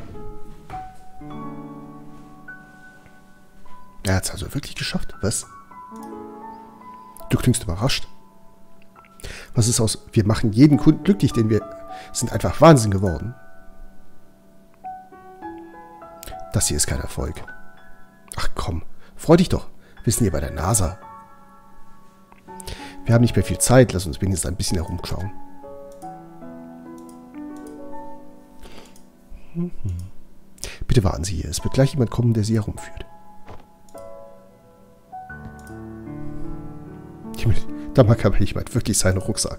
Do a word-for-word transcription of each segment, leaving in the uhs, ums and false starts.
Er hat es also wirklich geschafft. Was? Du klingst überrascht. Was ist aus... Wir machen jeden Kunden glücklich, denn wir sind einfach Wahnsinn geworden. Das hier ist kein Erfolg. Ach komm, freu dich doch. Wir sind hier bei der NASA. Wir haben nicht mehr viel Zeit. Lass uns wenigstens ein bisschen herumschauen. Mhm. Bitte warten Sie hier. Es wird gleich jemand kommen, der Sie herumführt. Da mag aber jemand wirklich seinen Rucksack.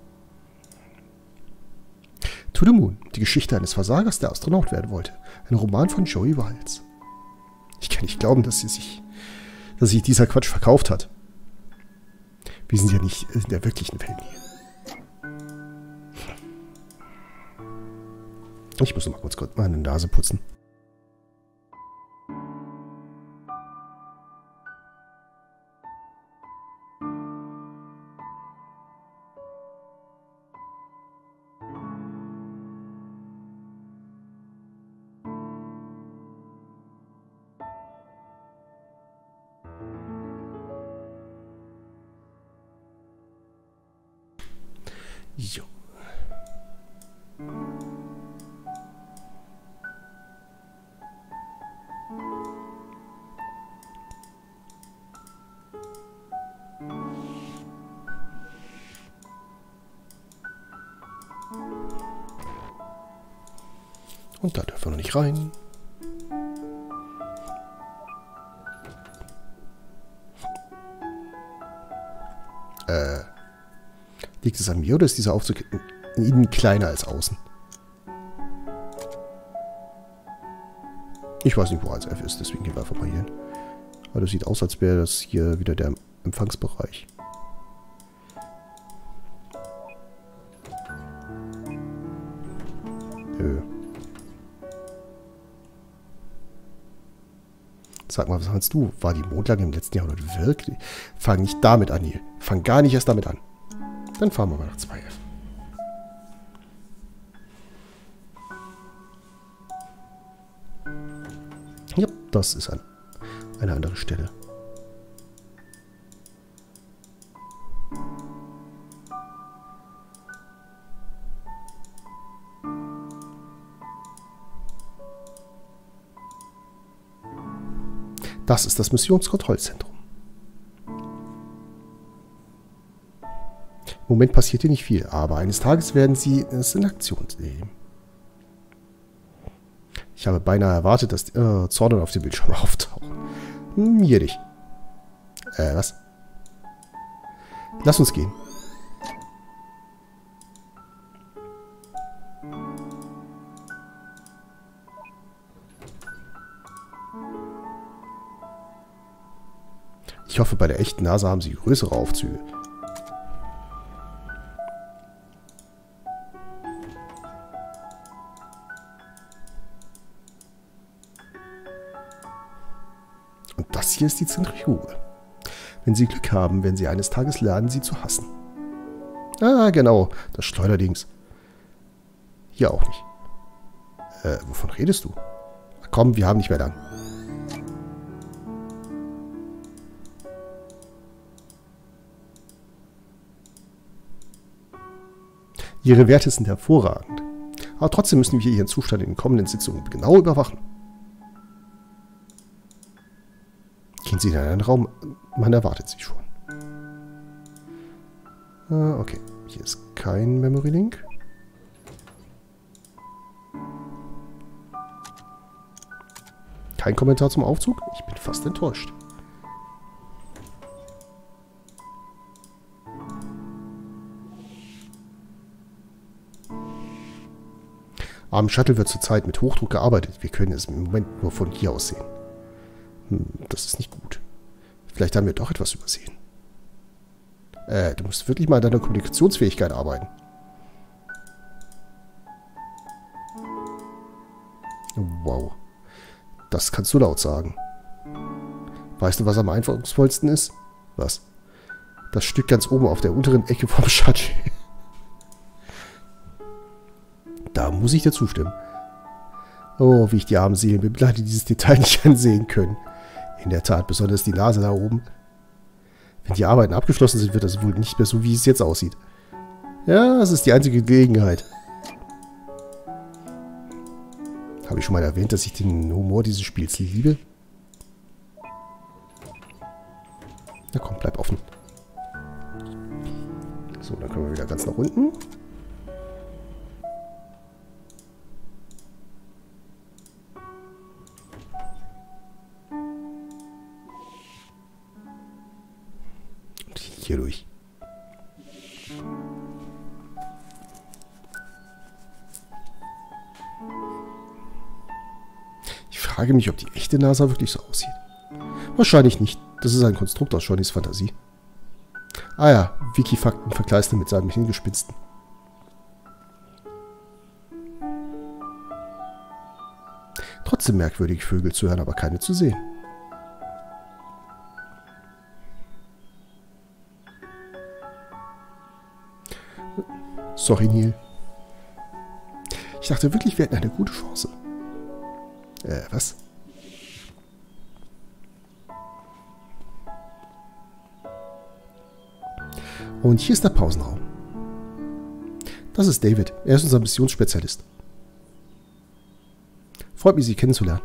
To the Moon. Die Geschichte eines Versagers, der Astronaut werden wollte. Ein Roman von Joey Wiles. Ich kann nicht glauben, dass sie sich, dass sich dieser Quatsch verkauft hat. Wir sind ja nicht in der wirklichen Welt hier. Ich muss noch mal kurz, kurz meine Nase putzen. Jo. Und da dürfen wir noch nicht rein. Äh. Liegt es an mir oder ist dieser Aufzug in innen kleiner als außen? Ich weiß nicht, wo eins F ist, deswegen gehen wir einfach mal hier hin. Aber das sieht aus, als wäre das hier wieder der Empfangsbereich. Nö. Sag mal, was meinst du? War die Mondlandung im letzten Jahrhundert wirklich? Fang nicht damit an hier. Fang gar nicht erst damit an. Dann fahren wir mal nach zwei F. Ja, das ist ein, eine andere Stelle. Das ist das Missionskontrollzentrum. Im Moment passiert hier nicht viel, aber eines Tages werden sie es in Aktion nehmen. Ich habe beinahe erwartet, dass die äh, Zordon auf dem Bildschirm auftauchen. Hm, hier nicht. Äh, was? Lass uns gehen. Ich hoffe, bei der echten NASA haben sie größere Aufzüge. Und das hier ist die Zentrifuge. Wenn Sie Glück haben, werden Sie eines Tages lernen, sie zu hassen. Ah, genau, das Schleuderdings. Hier auch nicht. Äh, wovon redest du? Komm, wir haben nicht mehr lang. Ihre Werte sind hervorragend. Aber trotzdem müssen wir Ihren Zustand in den kommenden Sitzungen genau überwachen. Gehen Sie in einen Raum. Man erwartet Sie schon. Ah, okay. Hier ist kein Memory Link. Kein Kommentar zum Aufzug? Ich bin fast enttäuscht. Am Shuttle wird zurzeit mit Hochdruck gearbeitet. Wir können es im Moment nur von hier aus sehen. Hm, das ist nicht gut. Vielleicht haben wir doch etwas übersehen. Äh, du musst wirklich mal an deiner Kommunikationsfähigkeit arbeiten. Wow. Das kannst du laut sagen. Weißt du, was am einfallsvollsten ist? Was? Das Stück ganz oben auf der unteren Ecke vom Shuttle. Da muss ich dir zustimmen. Oh, wie ich die armen Seelenbemitleide dieses Detail nicht ansehen können. In der Tat, besonders die Nase da oben. Wenn die Arbeiten abgeschlossen sind, wird das wohl nicht mehr so, wie es jetzt aussieht. Ja, es ist die einzige Gelegenheit. Habe ich schon mal erwähnt, dass ich den Humor dieses Spiels liebe? Na komm, bleib offen. So, dann können wir wieder ganz nach unten. Und hier durch. Ich frage mich, ob die echte NASA wirklich so aussieht. Wahrscheinlich nicht. Das ist ein Konstrukt aus Johnnys Fantasie. Ah ja, Wikifakten verkleiste mit seinem Hingespinsten. Trotzdem merkwürdige Vögel zu hören, aber keine zu sehen. Sorry, Neil. Ich dachte wirklich, wir hätten eine gute Chance. Äh, was? Und hier ist der Pausenraum. Das ist David. Er ist unser Missionsspezialist. Freut mich, Sie kennenzulernen.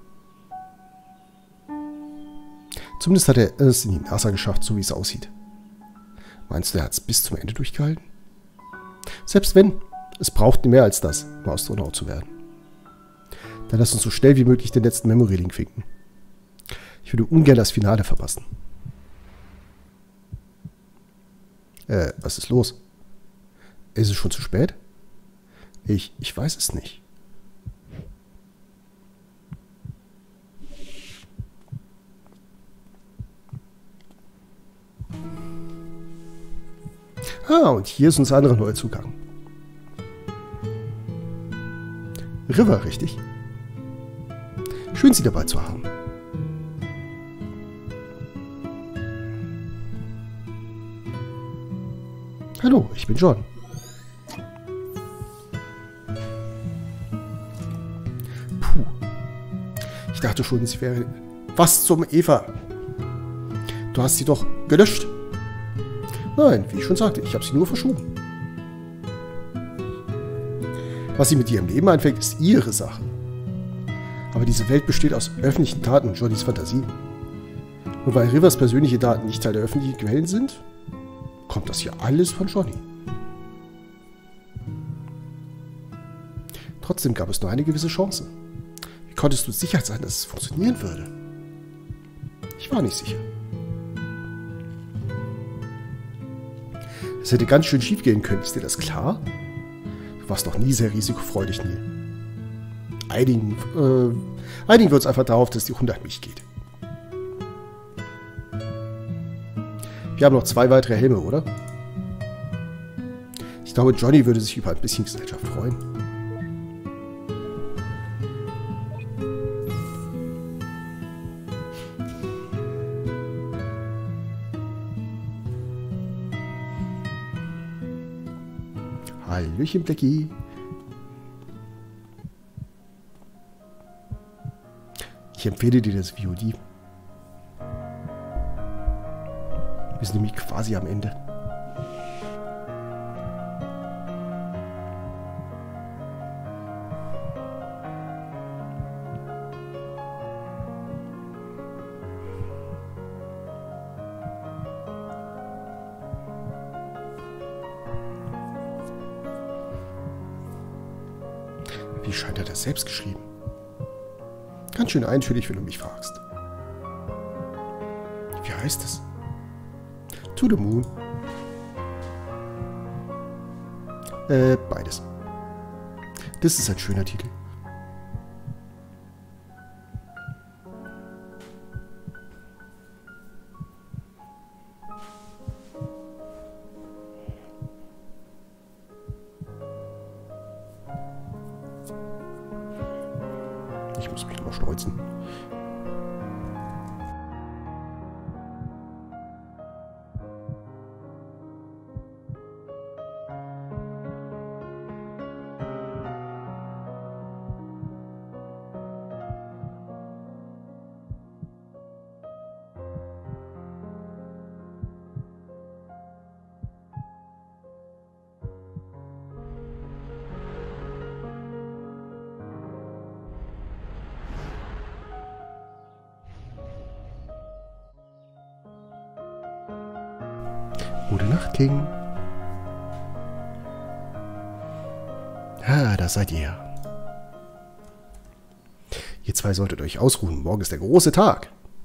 Zumindest hat er es in die NASA geschafft, so wie es aussieht. Meinst du, er hat es bis zum Ende durchgehalten? Selbst wenn, es braucht mehr als das, um Astronaut zu werden. Dann lass uns so schnell wie möglich den letzten Memory-Link finden. Ich würde ungern das Finale verpassen. Äh, was ist los? Ist es schon zu spät? Ich, ich weiß es nicht. Ah, und hier ist unser anderer neuer Zugang. River, richtig? Schön, Sie dabei zu haben. Hallo, ich bin John. Puh. Ich dachte schon, sie wäre... Was zum Eva? Du hast sie doch gelöscht. Nein, wie ich schon sagte, ich habe sie nur verschoben. Was sie mit ihrem Leben anfängt, ist ihre Sache. Aber diese Welt besteht aus öffentlichen Daten und Johnnys Fantasie. Und weil Rivers persönliche Daten nicht Teil der öffentlichen Quellen sind, kommt das hier alles von Johnny. Trotzdem gab es nur eine gewisse Chance. Wie konntest du sicher sein, dass es funktionieren würde? Ich war nicht sicher. Es hätte ganz schön schief gehen können, ist dir das klar? Du warst noch nie sehr risikofreudig, Neil. Einigen, äh, einigen wir uns einfach darauf, dass die Runde an mich geht. Wir haben noch zwei weitere Helme, oder? Ich glaube, Johnny würde sich über ein bisschen Gesellschaft freuen. Hallöchen, Blackie. Ich empfehle dir das V O D. Wir sind nämlich quasi am Ende. Wie scheint er das selbst geschrieben? Ganz schön eintönig, wenn du mich fragst. Wie heißt es? To the Moon. Äh, beides. Das ist ein schöner Titel. Ich muss mich nochmal schneuzen. Gute Nacht, King. Ah, da seid ihr. Ihr zwei solltet euch ausruhen. Morgen ist der große Tag.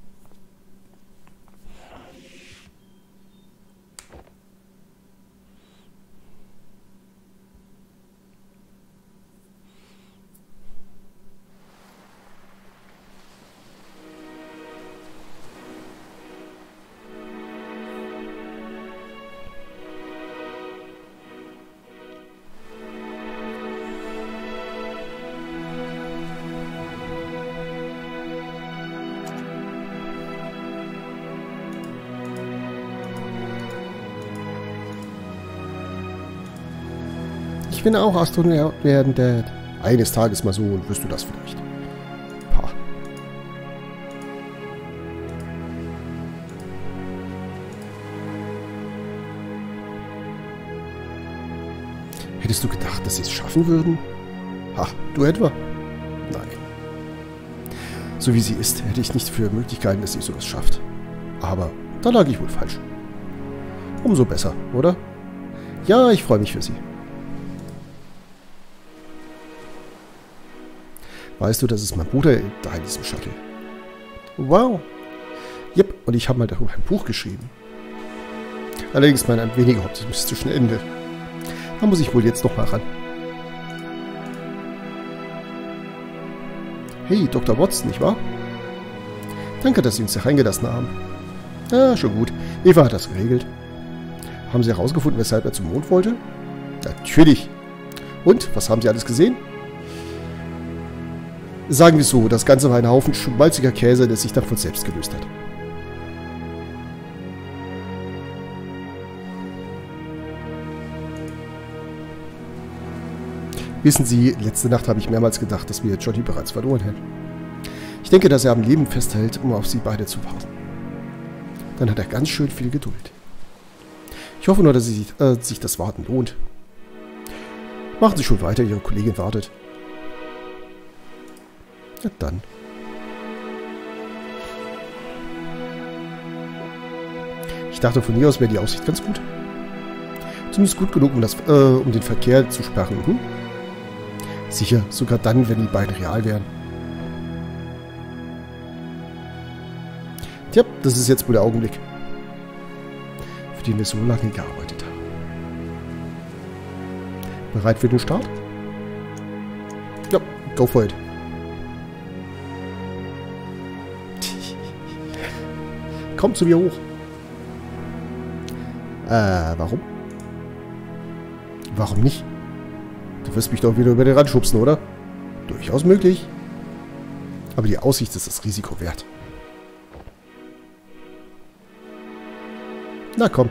Ich will auch Astronaut werden, Dad. Eines Tages mal so und wirst du das vielleicht. Pah. Hättest du gedacht, dass sie es schaffen würden? Ha, du etwa? Nein. So wie sie ist, hätte ich nicht für Möglichkeiten, dass sie sowas schafft. Aber da lag ich wohl falsch. Umso besser, oder? Ja, ich freue mich für sie. Weißt du, das ist mein Bruder da in diesem Shuttle. Wow. Jep, und ich habe mal darüber ein Buch geschrieben. Allerdings mit einem weniger optimistischen Ende. Da muss ich wohl jetzt noch mal ran. Hey, Doktor Watson, nicht wahr? Danke, dass Sie uns hier reingelassen haben. Ja, schon gut. Eva hat das geregelt. Haben Sie herausgefunden, weshalb er zum Mond wollte? Natürlich. Und, was haben Sie alles gesehen? Sagen wir es so, das Ganze war ein Haufen schmalziger Käse, der sich dann von selbst gelöst hat. Wissen Sie, letzte Nacht habe ich mehrmals gedacht, dass wir Johnny bereits verloren hätten. Ich denke, dass er am Leben festhält, um auf Sie beide zu warten. Dann hat er ganz schön viel Geduld. Ich hoffe nur, dass Sie, äh, sich das Warten lohnt. Machen Sie schon weiter, Ihre Kollegin wartet. Ja, dann. Ich dachte, von hier aus wäre die Aussicht ganz gut. Zumindest gut genug, um, das, äh, um den Verkehr zu sperren. Hm? Sicher, sogar dann, wenn die beiden real wären. Tja, das ist jetzt wohl der Augenblick, für den wir so lange gearbeitet haben. Bereit für den Start? Ja, go for it. Komm zu mir hoch. Äh, warum? Warum nicht? Du wirst mich doch wieder über den Rand schubsen, oder? Durchaus möglich. Aber die Aussicht ist das Risiko wert. Na komm.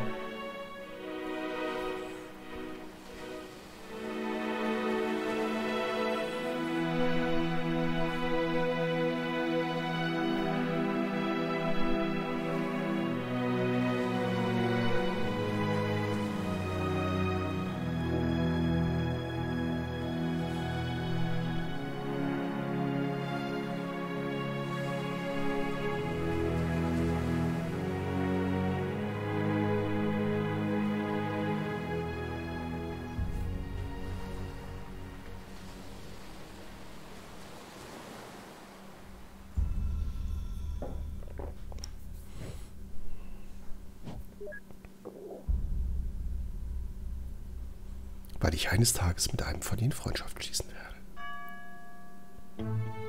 Weil ich eines Tages mit einem von ihnen Freundschaft schließen werde.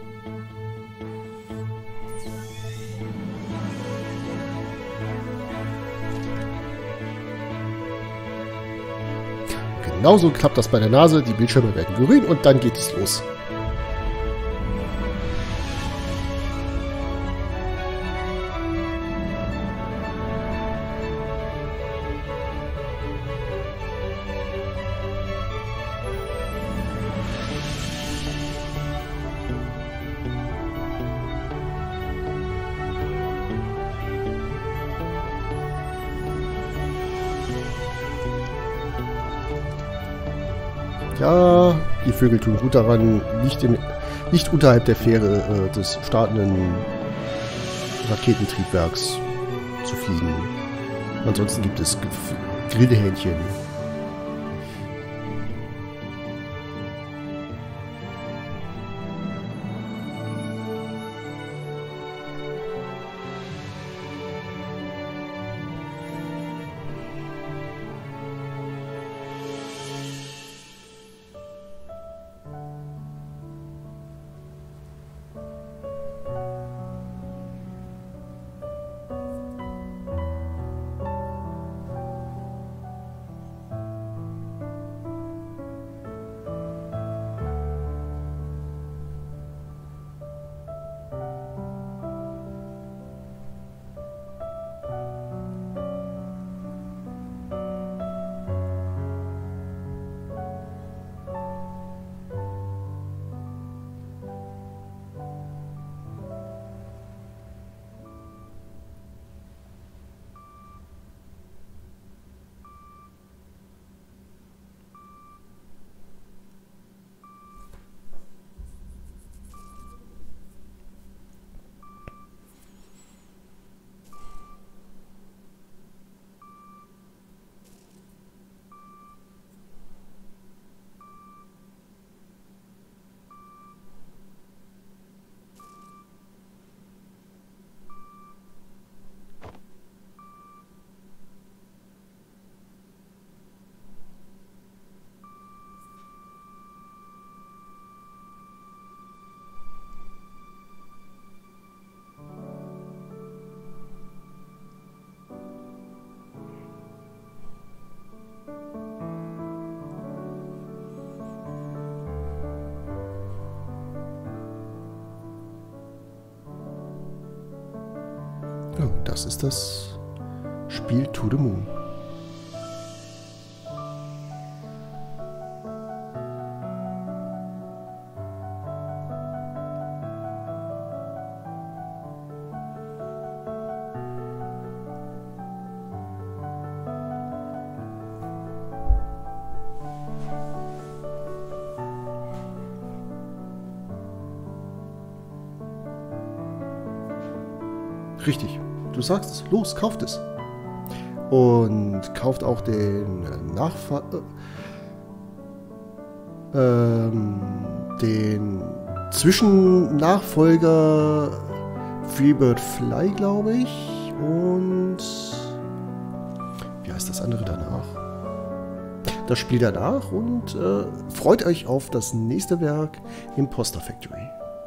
Genauso klappt das bei der Nase, die Bildschirme werden grün und dann geht es los. Ja, die Vögel tun gut daran, nicht, in, nicht unterhalb der Fähre äh, des startenden Raketentriebwerks zu fliegen. Ansonsten gibt es Grillhähnchen. Oh, das ist das Spiel To the Moon. Richtig, du sagst es. Los, kauft es. Und kauft auch den Nachfa äh, ähm, den Zwischennachfolger Freebird Fly, glaube ich. Und wie heißt das andere danach? Das Spiel danach und äh, freut euch auf das nächste Werk Imposter Factory.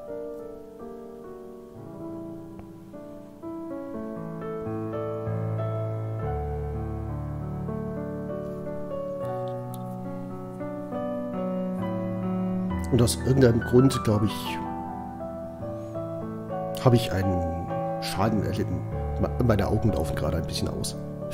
Und aus irgendeinem Grund, glaube ich, habe ich einen Schaden erlitten. Meine Augen laufen gerade ein bisschen aus.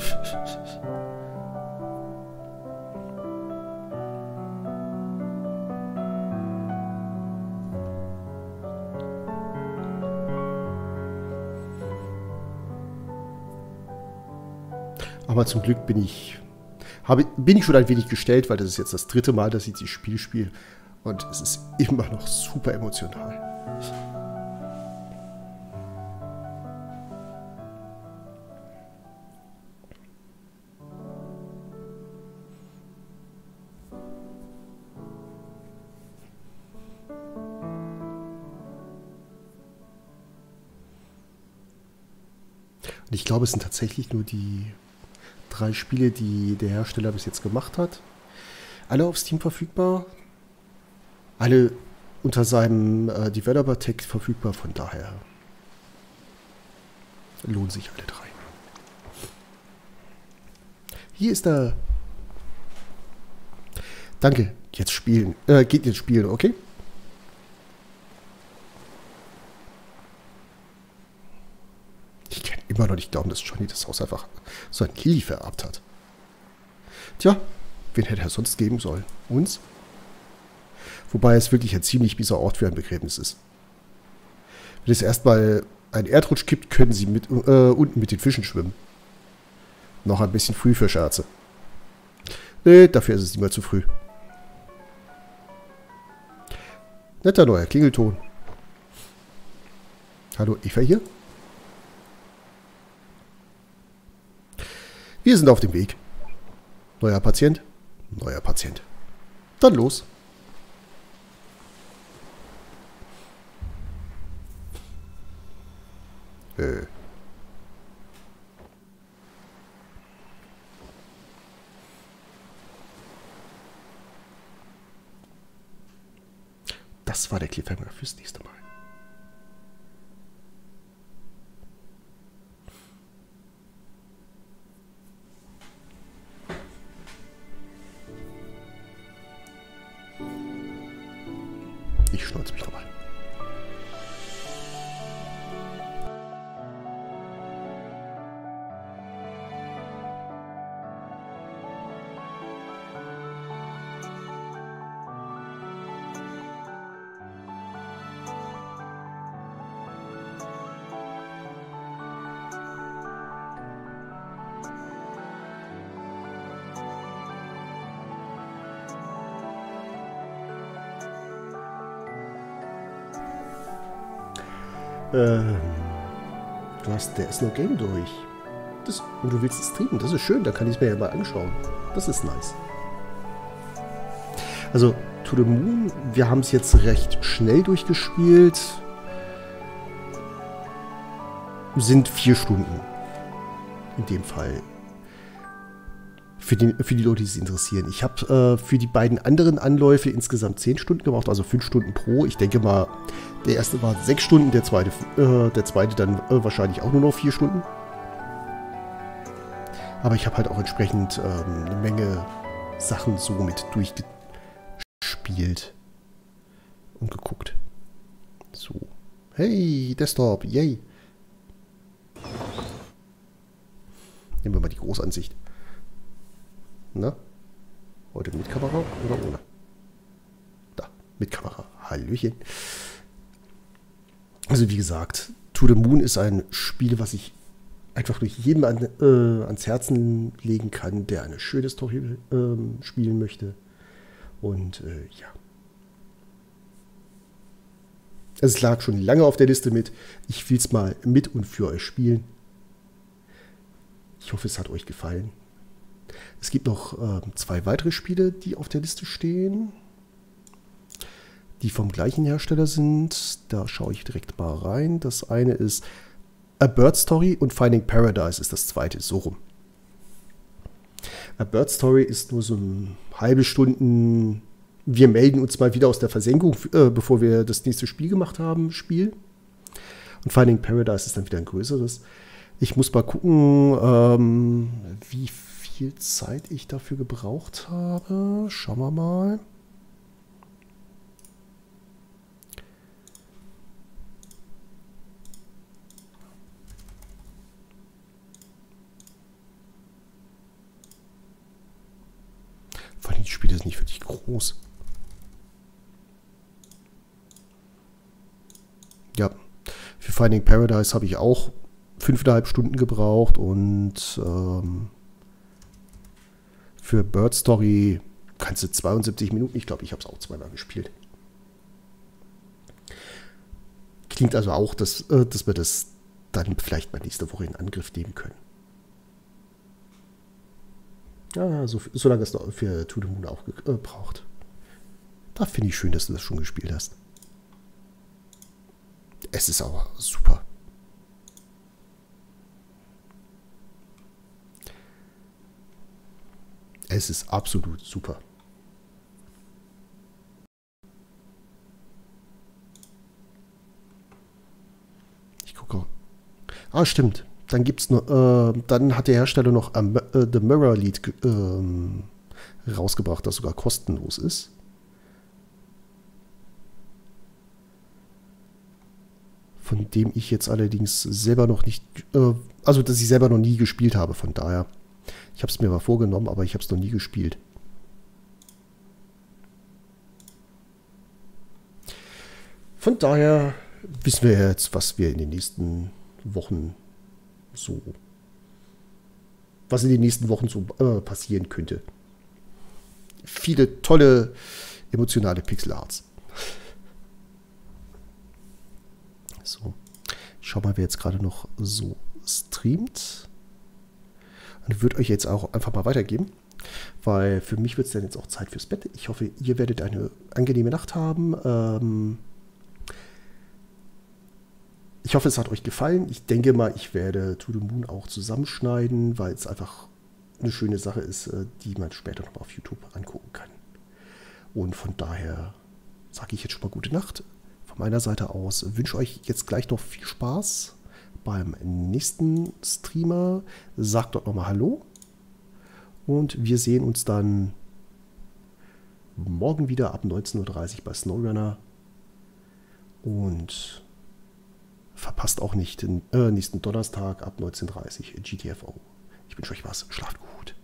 Aber zum Glück bin ich, habe, bin ich schon ein wenig gestellt, weil das ist jetzt das dritte Mal, dass ich dieses Spiel spiele. Und es ist immer noch super emotional. Und ich glaube, es sind tatsächlich nur die drei Spiele, die der Hersteller bis jetzt gemacht hat. Alle auf Steam verfügbar. Alle unter seinem äh, Developer-Tag verfügbar, von daher lohnen sich alle drei. Hier ist er. Danke, jetzt spielen. Äh, geht jetzt spielen, okay? Ich kann immer noch nicht glauben, dass Johnny das Haus einfach so ein Killi vererbt hat. Tja, wen hätte er sonst geben sollen? Uns? Wobei es wirklich ein ziemlich mieser Ort für ein Begräbnis ist. Wenn es erstmal einen Erdrutsch gibt, können sie mit, äh, unten mit den Fischen schwimmen. Noch ein bisschen früh für Scherze. Nee, dafür ist es immer zu früh. Netter neuer Klingelton. Hallo, Eva hier? Wir sind auf dem Weg. Neuer Patient? Neuer Patient. Dann los. Äh. Das war der Cliffhanger fürs nächste Mal. Ich schnauze mich nochmal. Ähm, du hast der ist no Game durch. Das, und du willst es streamen. Das ist schön, da kann ich es mir ja mal anschauen. Das ist nice. Also, To the Moon, wir haben es jetzt recht schnell durchgespielt. Sind vier Stunden. In dem Fall. Für die, für die Leute, die es interessieren. Ich habe äh, für die beiden anderen Anläufe insgesamt zehn Stunden gebraucht, also fünf Stunden pro. Ich denke mal, der erste war sechs Stunden, der zweite, äh, der zweite dann äh, wahrscheinlich auch nur noch vier Stunden. Aber ich habe halt auch entsprechend ähm, eine Menge Sachen so mit durchgespielt und geguckt. So. Hey, Desktop, yay. Nehmen wir mal die Großansicht. Na? Heute mit Kamera oder ohne? Da, mit Kamera. Hallöchen. Also wie gesagt, To the Moon ist ein Spiel, was ich einfach durch jeden an, äh, ans Herzen legen kann, der eine schöne Story äh, spielen möchte. Und äh, ja. Es lag schon lange auf der Liste mit. Ich will es mal mit und für euch spielen. Ich hoffe, es hat euch gefallen. Es gibt noch äh, zwei weitere Spiele, die auf der Liste stehen, die vom gleichen Hersteller sind. Da schaue ich direkt mal rein. Das eine ist A Bird Story und Finding Paradise ist das zweite, so rum. A Bird Story ist nur so ein halbe Stunden, wir melden uns mal wieder aus der Versenkung, äh, bevor wir das nächste Spiel gemacht haben, Spiel. Und Finding Paradise ist dann wieder ein größeres. Ich muss mal gucken, ähm, wie viel Zeit ich dafür gebraucht habe. Schauen wir mal. Vor allem, die Spiele sind nicht wirklich groß. Ja, für Finding Paradise habe ich auch fünfeinhalb Stunden gebraucht und ähm, für Bird Story kannst du zweiundsiebzig Minuten. Ich glaube, ich habe es auch zweimal gespielt. Klingt also auch, dass, äh, dass wir das dann vielleicht mal nächste Woche in Angriff nehmen können. Ja, so, so lange es noch für To the Moon auch gebraucht. Da finde ich schön, dass du das schon gespielt hast. Es ist aber super. Es ist absolut super. Ich gucke. Ah, stimmt. Dann gibt's nur, äh, dann hat der Hersteller noch ähm, äh, The Mirror Lead äh, rausgebracht, das sogar kostenlos ist. Von dem ich jetzt allerdings selber noch nicht, äh, also dass ich selber noch nie gespielt habe, von daher. Ich habe es mir mal vorgenommen, aber ich habe es noch nie gespielt. Von daher wissen wir jetzt, was wir in den nächsten Wochen so, was in den nächsten Wochen so äh, passieren könnte. Viele tolle, emotionale Pixel-Arts. So, ich schau mal, wer jetzt gerade noch so streamt. Und würde euch jetzt auch einfach mal weitergeben. Weil für mich wird es dann jetzt auch Zeit fürs Bett. Ich hoffe, ihr werdet eine angenehme Nacht haben. Ähm ich hoffe, es hat euch gefallen. Ich denke mal, ich werde To the Moon auch zusammenschneiden, weil es einfach eine schöne Sache ist, die man später noch mal auf YouTube angucken kann. Und von daher sage ich jetzt schon mal gute Nacht. Von meiner Seite aus wünsche euch jetzt gleich noch viel Spaß beim nächsten Streamer. Sagt dort nochmal Hallo. Und wir sehen uns dann morgen wieder ab neunzehn Uhr dreißig bei SnowRunner. Und verpasst auch nicht den äh, nächsten Donnerstag ab neunzehn Uhr dreißig G T F O. Ich wünsche euch was. Schlaft gut.